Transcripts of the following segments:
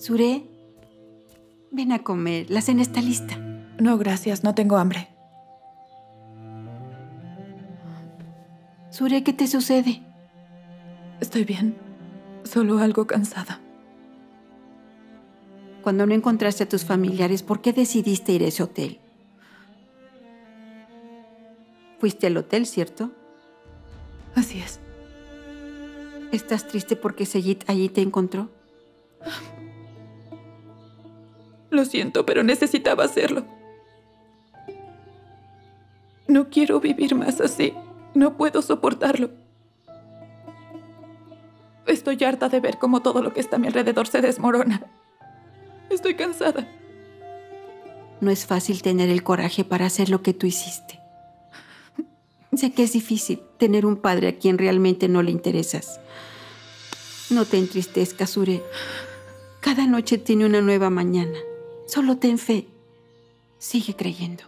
Sure, ven a comer. La cena está lista. No, gracias. No tengo hambre. Sure, ¿qué te sucede? Estoy bien. Solo algo cansada. Cuando no encontraste a tus familiares, ¿por qué decidiste ir a ese hotel? Fuiste al hotel, ¿cierto? Así es. ¿Estás triste porque Seyit allí te encontró? Lo siento, pero necesitaba hacerlo. No quiero vivir más así. No puedo soportarlo. Estoy harta de ver cómo todo lo que está a mi alrededor se desmorona. Estoy cansada. No es fácil tener el coraje para hacer lo que tú hiciste. Sé que es difícil tener un padre a quien realmente no le interesas. No te entristezcas, Sure. Cada noche tiene una nueva mañana. Solo ten fe. Sigue creyendo.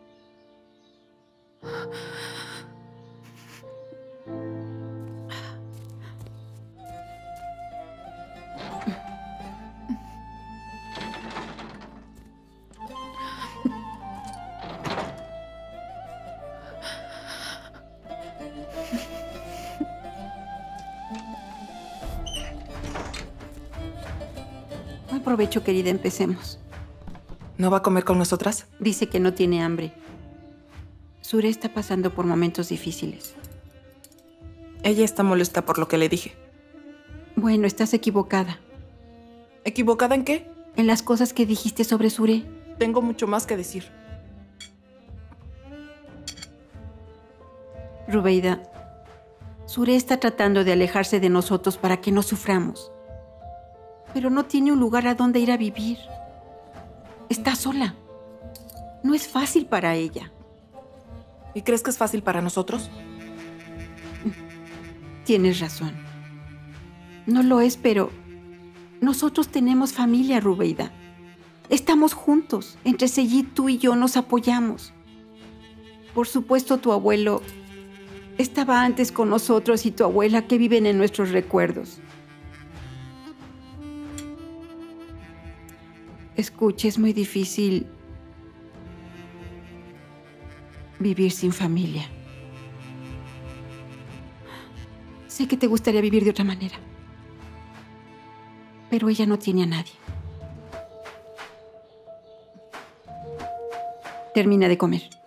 Buen provecho, querida. Empecemos. ¿No va a comer con nosotras? Dice que no tiene hambre. Sure está pasando por momentos difíciles. Ella está molesta por lo que le dije. Bueno, estás equivocada. ¿Equivocada en qué? En las cosas que dijiste sobre Sure. Tengo mucho más que decir. Rubeida, Sure está tratando de alejarse de nosotros para que no suframos. Pero no tiene un lugar a donde ir a vivir. Está sola. No es fácil para ella. ¿Y crees que es fácil para nosotros? Tienes razón. No lo es, pero nosotros tenemos familia, Rubeida. Estamos juntos. Entre Seyit, tú y yo nos apoyamos. Por supuesto, tu abuelo estaba antes con nosotros y tu abuela que viven en nuestros recuerdos. Escuche, es muy difícil vivir sin familia. Sé que te gustaría vivir de otra manera, pero ella no tiene a nadie. Termina de comer.